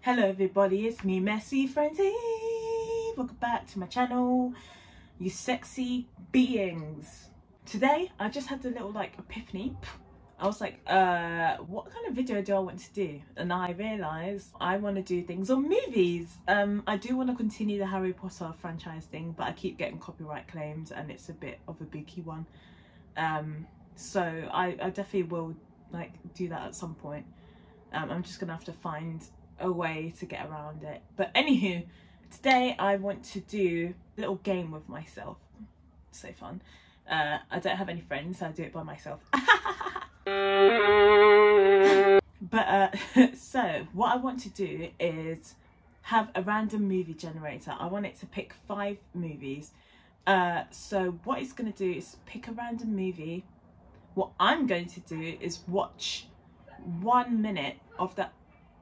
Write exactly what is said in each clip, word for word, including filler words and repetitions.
Hello everybody, it's me, Messy Frenzy. Welcome back to my channel, you sexy beings. Today I just had a little like epiphany. I was like, uh, what kind of video do I want to do? And I realised I want to do things on movies. Um, I do want to continue the Harry Potter franchise thing, but I keep getting copyright claims and it's a bit of a biggie one. Um, so I, I definitely will like do that at some point. Um, I'm just gonna have to find a way to get around it. But anywho, today I want to do a little game with myself. So fun. Uh, I don't have any friends, so I do it by myself. But uh, so what I want to do is have a random movie generator. I want it to pick five movies. Uh, so what it's going to do is pick a random movie. What I'm going to do is watch one minute of that.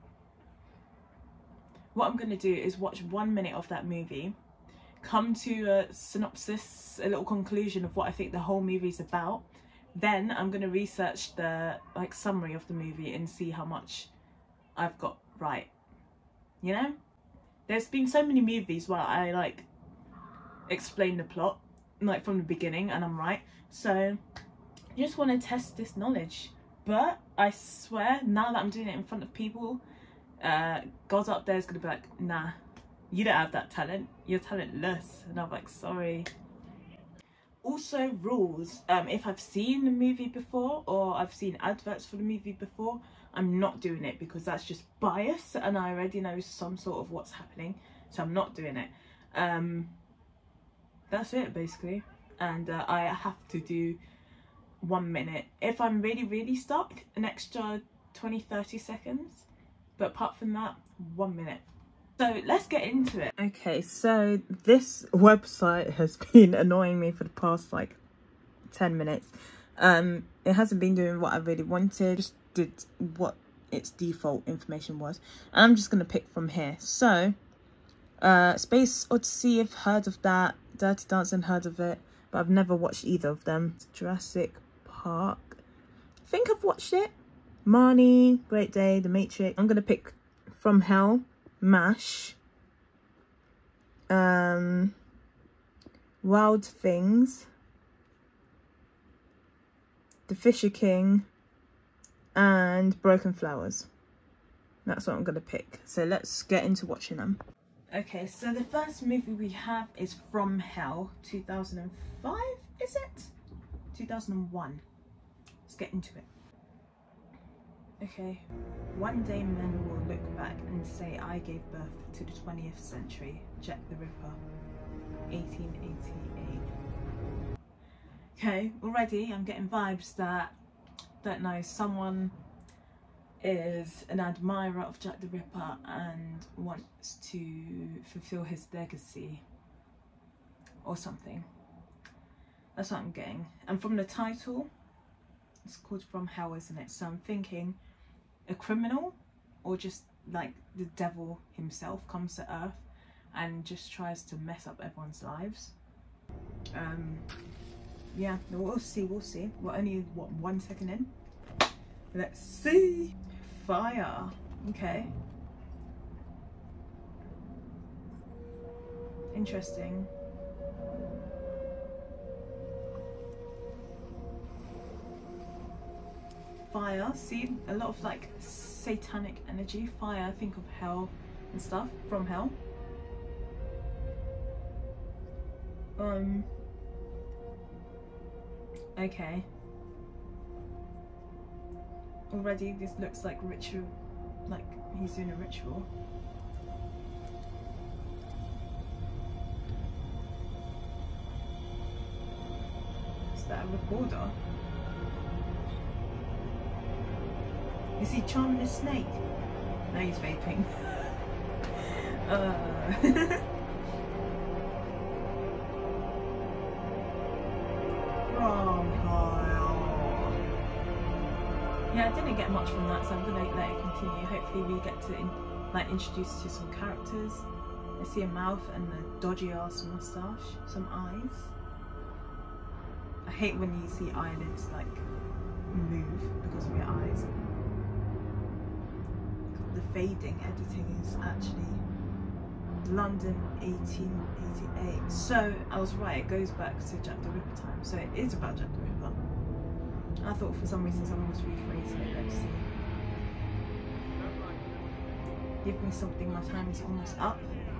What I'm going to do is watch one minute of that movie, come to a synopsis, a little conclusion of what I think the whole movie is about. Then I'm going to research the like summary of the movie and see how much I've got right. You know, there's been so many movies where I like explain the plot like from the beginning and I'm right. So I just want to test this knowledge. But I swear, now that I'm doing it in front of people, uh, God up there is going to be like, nah, you don't have that talent. You're talentless. And I'm like, sorry. Also, rules. Um, if I've seen the movie before or I've seen adverts for the movie before, I'm not doing it because that's just bias and I already know some sort of what's happening. So I'm not doing it. Um, that's it, basically. And uh, I have to do one minute. If I'm really really stuck, an extra twenty thirty seconds, but apart from that, one minute. So let's get into it. Okay, so this website has been annoying me for the past like ten minutes. Um it hasn't been doing what I really wanted, just did what its default information was, and I'm just gonna pick from here. So uh Space Odyssey, I've heard of that. Dirty Dancing, heard of it, but I've never watched either of them. Jurassic Park, I think I've watched it. Marnie, Great Day, The Matrix. I'm gonna pick From Hell, MASH, um, Wild Things, The Fisher King, and Broken Flowers. That's what I'm gonna pick. So let's get into watching them. Okay, so the first movie we have is From Hell, two thousand five, is it? two thousand one. Let's get into it. Okay. One day men will look back and say I gave birth to the twentieth century. Jack the Ripper, eighteen eighty-eight. Okay, already I'm getting vibes that, don't know, someone is an admirer of Jack the Ripper and wants to fulfill his legacy or something. That's what I'm getting. And from the title, it's called From Hell, isn't it? So I'm thinking a criminal or just like the devil himself comes to earth and just tries to mess up everyone's lives. Um, yeah, we'll see, we'll see. We're only, what, one second in? Let's see. Fire. Okay. Interesting. Fire, see, a lot of like satanic energy. Fire, think of hell and stuff. From hell. Um. Okay. Already this looks like ritual, like he's doing a ritual. Is that a recorder? Is he charming a snake? No, he's vaping. uh. From hell. Yeah, I didn't get much from that, so I'm gonna let it continue. Hopefully we get to in, like introduce to some characters. I see a mouth and a dodgy ass moustache, some eyes. I hate when you see eyelids like move because of your eyes. The the fading editing is actually London eighteen eighty-eight. So I was right, it goes back to Jack the Ripper time. So it is about Jack the Ripper. I thought for some reason someone was rephrasing it. Let's see. Give me something, my time is almost up.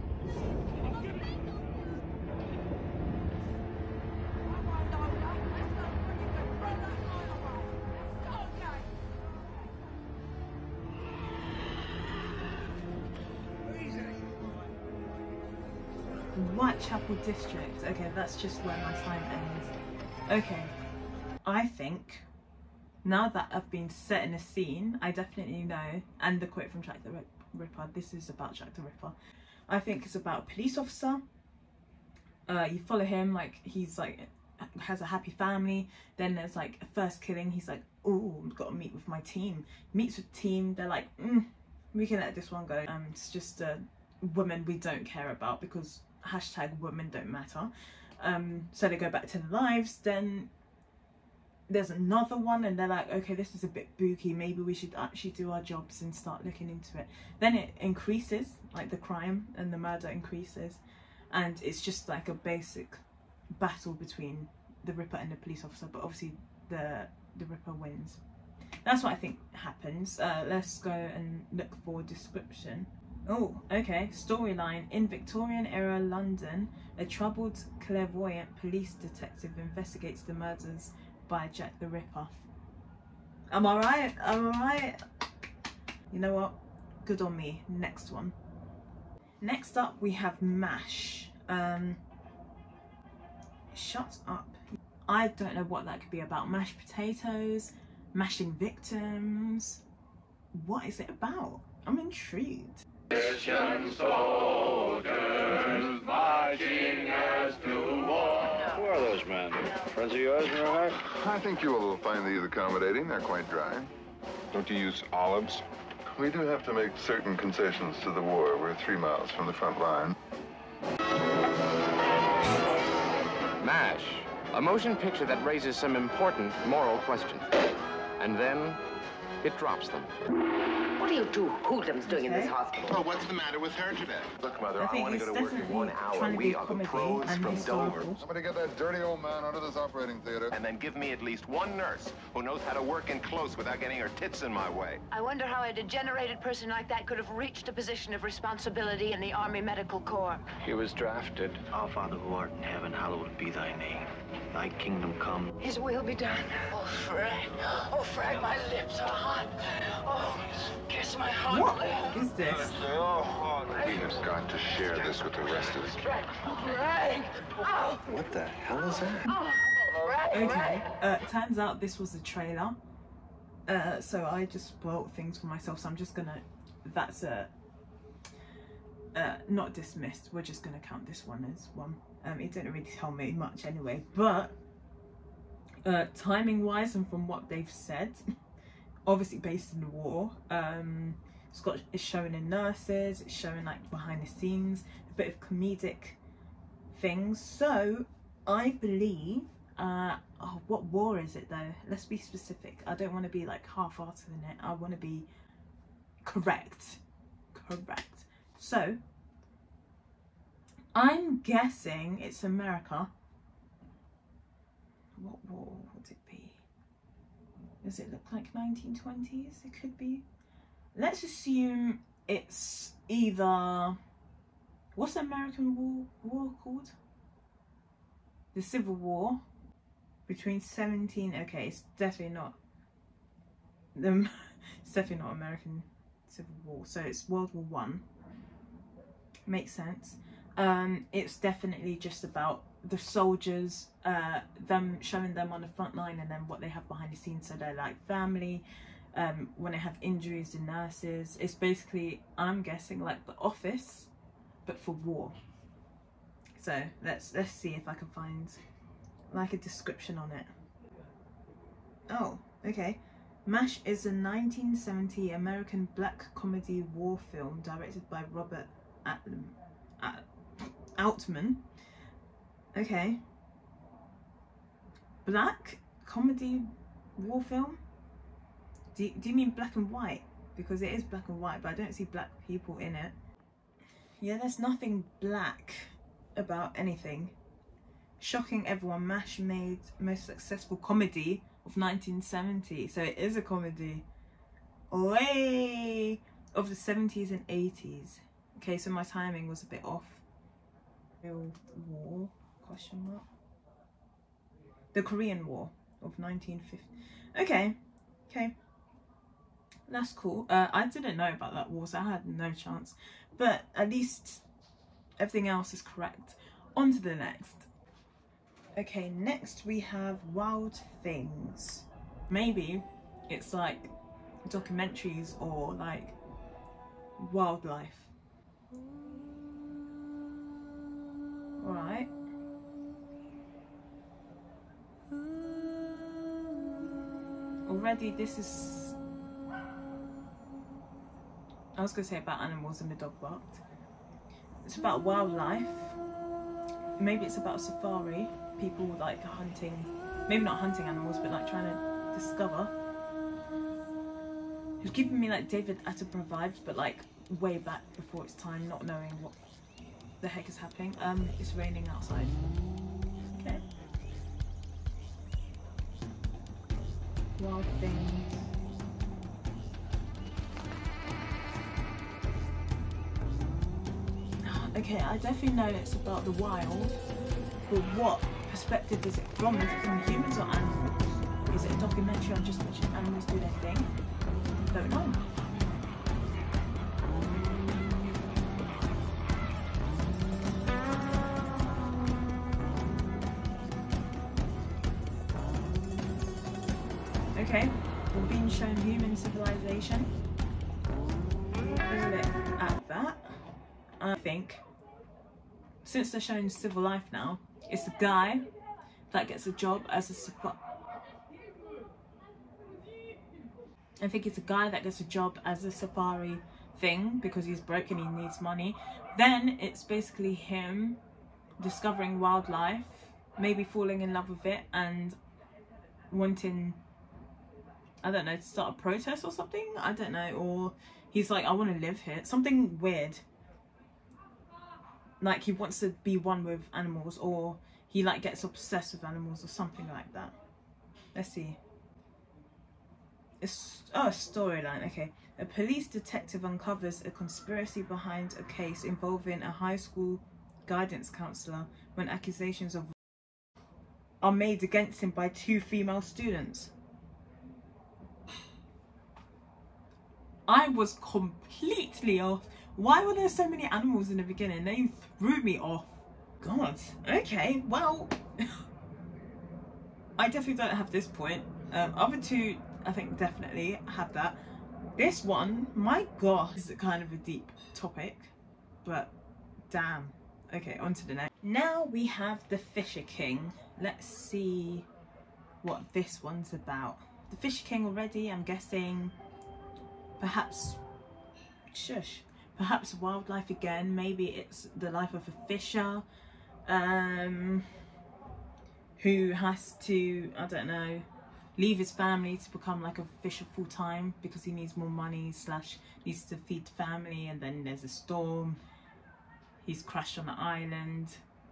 Whitechapel District. Okay, that's just where my time ends. Okay, I think now that I've been set in a scene, I definitely know, and the quote from Jack the Ripper, this is about Jack the Ripper. I think it's about a police officer. Uh, you follow him, like he's like has a happy family. Then there's like a first killing. He's like, oh, I've got to meet with my team. Meets with the team. They're like, mm, we can let this one go. Um, it's just a woman we don't care about because hashtag women don't matter. Um, so they go back to their lives. Then there's another one and they're like, okay, this is a bit booky, maybe we should actually do our jobs and start looking into it. Then it increases, like the crime and the murder increases, and it's just like a basic battle between the Ripper and the police officer, but obviously the the Ripper wins. That's what I think happens. Uh, let's go and look for a description. Oh, okay. Storyline. In Victorian era London, a troubled clairvoyant police detective investigates the murders by Jack the Ripper. Am I right? Am I right? You know what? Good on me. Next one. Next up we have MASH. Um, shut up. I don't know what that could be about. Mashed potatoes, mashing victims. What is it about? I'm intrigued. Christian soldiers marching as to war. Who are those men? Friends of yours, Murray? I think you will find these accommodating. They're quite dry. Don't you use olives? We do have to make certain concessions to the war. We're three miles from the front line. MASH, a motion picture that raises some important moral questions. And then it drops them. What are you two hoodlums doing in this hospital? Well, what's the matter with her today? Look, Mother, I I, think want to it's go to work in definitely one hour. trying to We be are the comedy pros and from historical. Dover. Somebody get that dirty old man out of this operating theater. And then give me at least one nurse who knows how to work in close without getting her tits in my way. I wonder how a degenerated person like that could have reached a position of responsibility in the Army Medical Corps. He was drafted. Our Father who art in heaven, hallowed be thy name. Thy kingdom come. His will be done. Oh, Fred. Oh, Fred, my lips are hot. Oh, kiss my heart. What is this? We have got to share this with the rest of us. Fred, Fred. Oh, What the hell is that? oh, Fred. Okay, uh, turns out this was a trailer. Uh, so I just spoiled things for myself, so I'm just gonna, that's a, uh, not dismissed, we're just gonna count this one as one. Um, it didn't really tell me much anyway, but uh, timing wise and from what they've said, obviously based in the war, um, it's got, it's showing in nurses, it's showing like behind the scenes, a bit of comedic things. So I believe, uh, oh, what war is it though? Let's be specific. I don't want to be like half-hearted in it. I want to be correct. Correct. So I'm guessing it's America. What war would it be? Does it look like nineteen twenties? It could be. Let's assume it's either, what's the American war, war called? The Civil War between seventeen, okay, it's definitely not, the, it's definitely not American Civil War, so it's World War One. Makes sense. Um, it's definitely just about the soldiers, uh, them showing them on the front line and then what they have behind the scenes, so they're like family, um, when they have injuries, the nurses. It's basically, I'm guessing, like The Office, but for war. So let's let's see if I can find like a description on it. Oh, okay. MASH is a nineteen seventy American black comedy war film directed by Robert Altman. Altman. Okay. Black comedy war film? Do, do you mean black and white? because it is black and white, but I don't see black people in it. Yeah, there's nothing black about anything. Shocking everyone, MASH made most successful comedy of nineteen seventy, so it is a comedy. Way of the seventies and eighties. Okay, so my timing was a bit off. Real War, question mark. The Korean War of nineteen fifty. Okay, okay. That's cool. Uh, I didn't know about that war, so I had no chance. But at least everything else is correct. On to the next. Okay, next we have Wild Things. Maybe it's like documentaries or like wildlife. Alright. Already this is... I was going to say about animals and the dog barked. It's about wildlife. Maybe it's about safari. People like hunting, maybe not hunting animals, but like trying to discover. It's giving me like David Attenborough vibes, but like way back before its time, not knowing what the heck is happening. Um, it's raining outside. Okay. Wild Things. Okay, I definitely know it's about the wild, but what perspective is it from? Is it from humans or animals? Is it a documentary on just watching animals do their thing? Don't know. Okay, we're being shown human civilization. Look at that. I think since they're showing civil life now, it's the guy that gets a job as a safari. I think it's a guy that gets a job as a safari thing because he's broke and he needs money. Then it's basically him discovering wildlife, maybe falling in love with it and wanting, I don't know, to start a protest or something. I don't know. Or he's like, I want to live here. Something weird. Like he wants to be one with animals, or he like gets obsessed with animals or something like that. Let's see. It's, oh, a storyline. Okay. A police detective uncovers a conspiracy behind a case involving a high school guidance counselor when accusations of are made against him by two female students. I was completely off. Why were there so many animals in the beginning? They threw me off. God. Okay, well, I definitely don't have this point. Um, other two, I think, definitely have that. This one, my God, is kind of a deep topic, but damn. Okay, on to the next. Now we have The Fisher King. Let's see what this one's about. The Fisher King already, I'm guessing, perhaps, shush. Perhaps wildlife again. Maybe it's the life of a fisher um, who has to, I don't know, leave his family to become like a fisher full time because he needs more money slash needs to feed family, and then there's a storm. He's crashed on an island.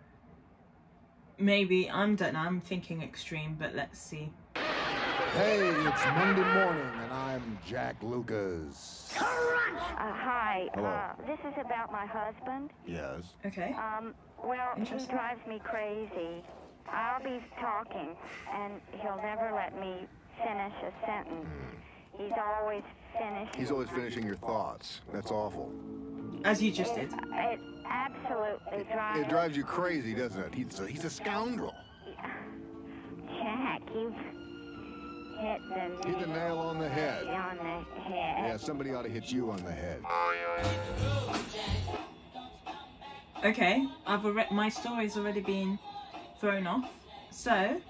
Maybe, I don't know, I'm thinking extreme, but let's see. Hey, it's Monday morning and I'm Jack Lucas. Uh, hi. Hello. Uh, this is about my husband. Yes. Okay. Um, well, he drives me crazy. I'll be talking and he'll never let me finish a sentence. Mm. He's always finishing. He's always finishing your thoughts. That's awful. As you just did. It absolutely drives... It drives you crazy, doesn't it? He's a, he's a scoundrel. Jack, you've hit the, hit the nail on the head. On the head. Yeah, somebody ought to hit you on the head. Okay, I've already, my story's already been thrown off. So...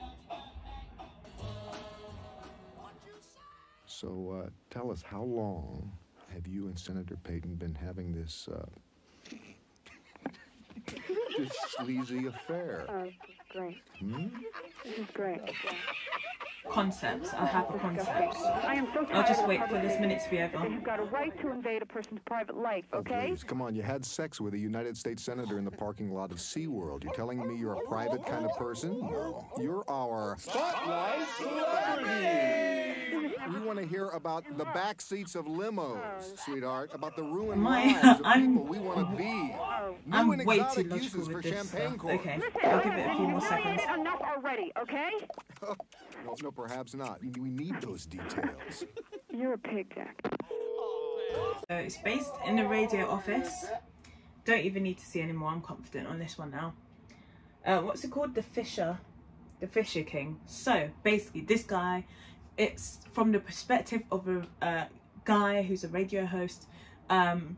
So, uh, tell us, how long have you and Senator Payton been having this, uh, this sleazy affair? Oh, this is great. Hmm? This is great. concept. I have a concept. I am so tired I'll just of wait for public this minute to be over. You've got a right to invade a person's private life, okay? Please, come on, you had sex with a United States Senator in the parking lot of SeaWorld. You're telling me you're a private kind of person? No. You're our Spotlight Celebrity! We want to hear about the back seats of limos, sweetheart, about the ruined My, lives of I'm, people we want to be. New I'm and way too exotic logical uses with for this champagne stuff. corks. Okay, I'll give it a few more seconds. Enough already, okay? No, no, perhaps not. We need those details. You're a pig, Jack. So it's based in the radio office. Don't even need to see anymore. I'm confident on this one now. Uh, what's it called? The Fisher, the Fisher King. So basically, this guy, it's from the perspective of a uh, guy who's a radio host. Um,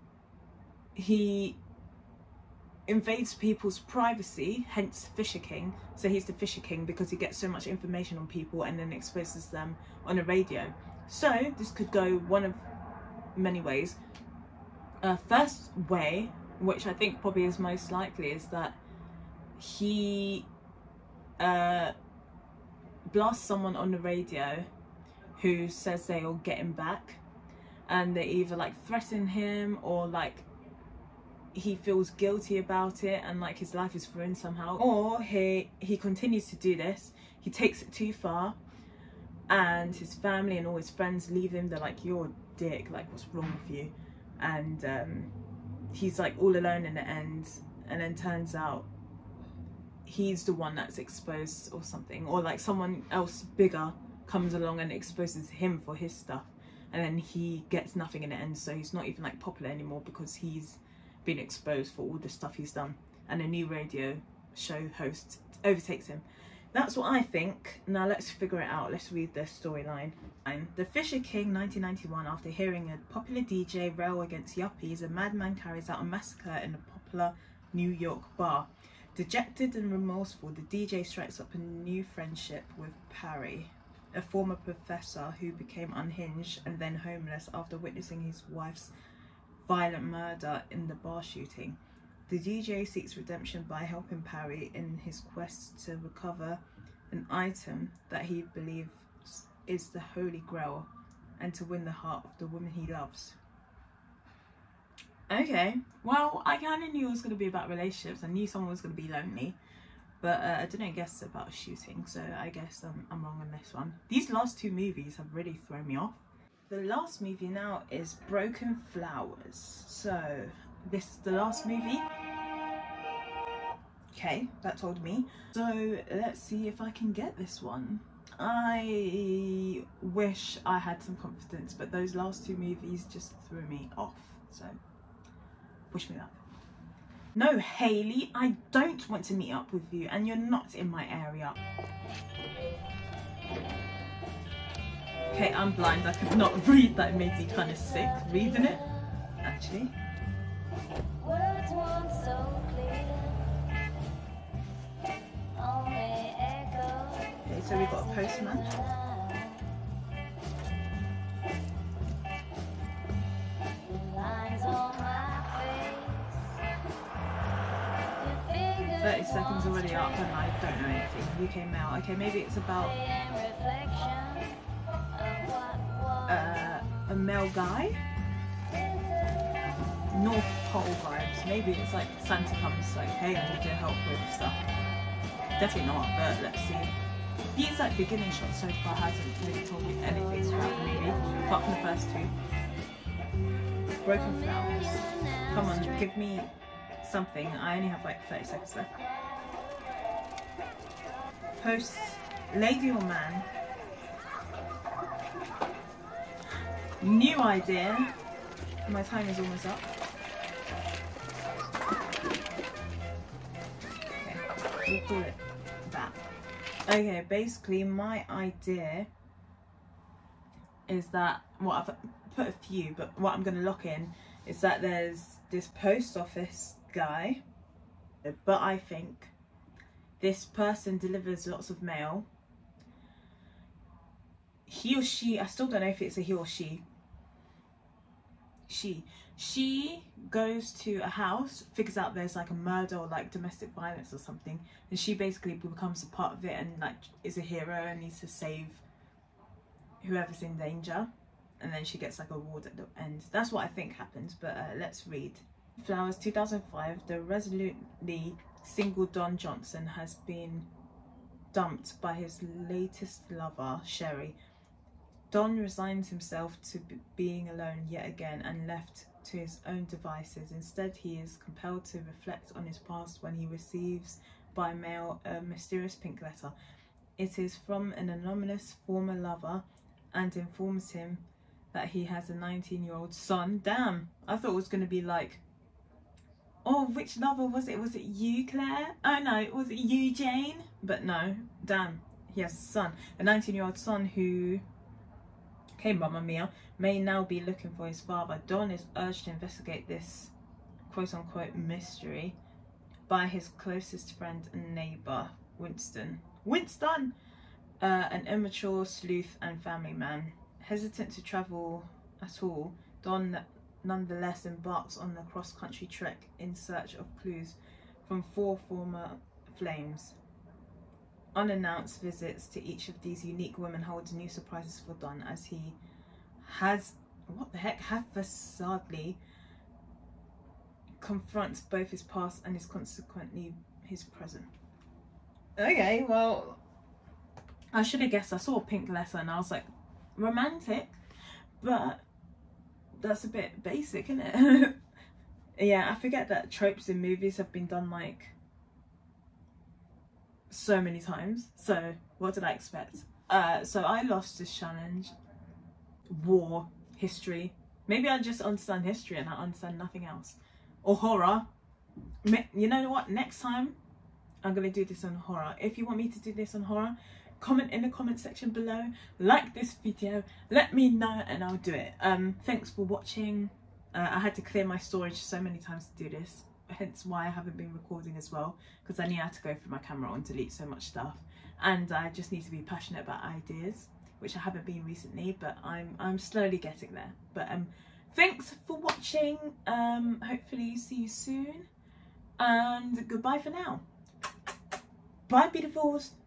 he invades people's privacy, hence Fisher King. So he's the Fisher King because he gets so much information on people and then exposes them on the radio. So this could go one of many ways. Uh, first way, which I think probably is most likely, is that he uh, blasts someone on the radio who says they'll get him back, and they either like threaten him or like he feels guilty about it and like his life is ruined somehow, or he he continues to do this, he takes it too far and his family and all his friends leave him. They're like, you're a dick, like what's wrong with you? And um, he's like all alone in the end, and then turns out he's the one that's exposed or something, or like someone else bigger comes along and exposes him for his stuff, and then he gets nothing in the end. So he's not even like popular anymore because he's been exposed for all the stuff he's done, and a new radio show host overtakes him. That's what I think. Now let's figure it out. Let's read the storyline. The Fisher King, nineteen ninety-one. After hearing a popular D J rail against yuppies, a madman carries out a massacre in a popular New York bar. Dejected and remorseful, the D J strikes up a new friendship with Parry, a former professor who became unhinged and then homeless after witnessing his wife's violent murder in the bar shooting. The D J seeks redemption by helping Parry in his quest to recover an item that he believes is the Holy Grail and to win the heart of the woman he loves. Okay, well, I kind of knew it was going to be about relationships. I knew someone was going to be lonely, but uh, I didn't guess about shooting, so I guess um, I'm wrong on this one. These last two movies have really thrown me off. The last movie now is Broken Flowers. So this is the last movie. Okay, that told me. So let's see if I can get this one. I wish I had some confidence, but those last two movies just threw me off. So wish me luck. No, Hayley, I don't want to meet up with you, and you're not in my area. Okay, I'm blind. I could not read that. It made me kind of sick reading it, actually. Okay, so we got a postman. thirty seconds already up and I don't know anything. U K Mail. Okay, maybe it's about uh, a male guy. North Pole vibes. Maybe it's like Santa comes like, hey, I need your help with stuff. Definitely not, but let's see. These like beginning shots so far hasn't really told me anything about the movie, apart from the first two. Broken Flowers. Come on, give me something. I only have like thirty seconds left. Post lady or man. New idea. My time is almost up. Okay, we'll call it that. Okay, basically my idea is that, well, I've put a few, but what I'm going to lock in is that there's this post office guy, but I think this person delivers lots of mail. He or she, I still don't know if it's a he or she. she she goes to a house, figures out there's like a murder or like domestic violence or something, and she basically becomes a part of it and like is a hero and needs to save whoever's in danger, and then she gets like a reward at the end. That's what I think happens, but uh, let's read. Flowers, two thousand five. The resolutely single Don Johnson has been dumped by his latest lover, Sherry. Don resigns himself to b being alone yet again and left to his own devices. Instead, he is compelled to reflect on his past when he receives by mail a mysterious pink letter. It is from an anonymous former lover and informs him that he has a nineteen year old son. Damn, I thought it was going to be like, oh, which lover was it? Was it you, Claire? Oh no, was it you, Jane? But no, damn, he has a son, a nineteen year old son who, okay, Mamma Mia, may now be looking for his father. Don is urged to investigate this quote unquote mystery by his closest friend and neighbour, Winston. Winston! Uh, an immature sleuth and family man. Hesitant to travel at all, Don nonetheless embarks on the cross-country trek in search of clues from four former flames. Unannounced visits to each of these unique women hold new surprises for Don as he has, what the heck, haphazardly confronts both his past and his consequently his present. Okay, well, I should have guessed. I saw a pink letter and I was like, romantic, but that's a bit basic, isn't it? Yeah, I forget that tropes in movies have been done like so many times. So what did I expect? Uh, so I lost this challenge. War, history. Maybe I just understand history and I understand nothing else. Or horror. You know what? Next time I'm gonna do this on horror. If you want me to do this on horror, comment in the comment section below, like this video, let me know and I'll do it. Um, thanks for watching. Uh, I had to clear my storage so many times to do this, hence why I haven't been recording as well, because I knew I had to go through my camera and delete so much stuff, and I just need to be passionate about ideas, which I haven't been recently, but I'm I'm slowly getting there. But um, thanks for watching. Um, hopefully see you soon, and goodbye for now. Bye, beautifuls.